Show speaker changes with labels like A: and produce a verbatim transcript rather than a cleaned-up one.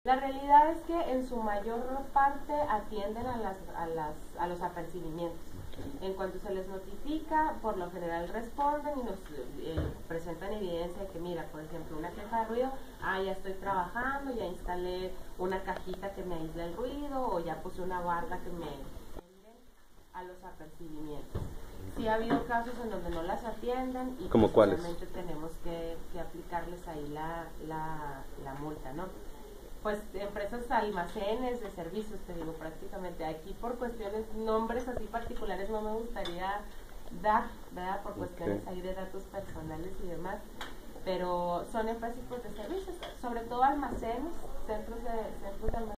A: La realidad es que en su mayor parte atienden a, las, a, las, a los apercibimientos. En cuanto se les notifica, por lo general responden y nos eh, presentan evidencia de que, mira, por ejemplo, una queja de ruido, ah, ya estoy trabajando, ya instalé una cajita que me aísla el ruido, o ya puse una barda que me atiende a los apercibimientos. Sí ha habido casos en donde no las atienden y
B: ¿Cómo cuáles?
A: tenemos que, que aplicarles ahí la, la, la multa, ¿no? Pues empresas, almacenes de servicios, te digo, prácticamente aquí por cuestiones, nombres así particulares no me gustaría dar, ¿verdad? Por cuestiones okay. ahí de datos personales y demás, pero son empresas pues, de servicios, sobre todo almacenes, centros de, centros de almacenes.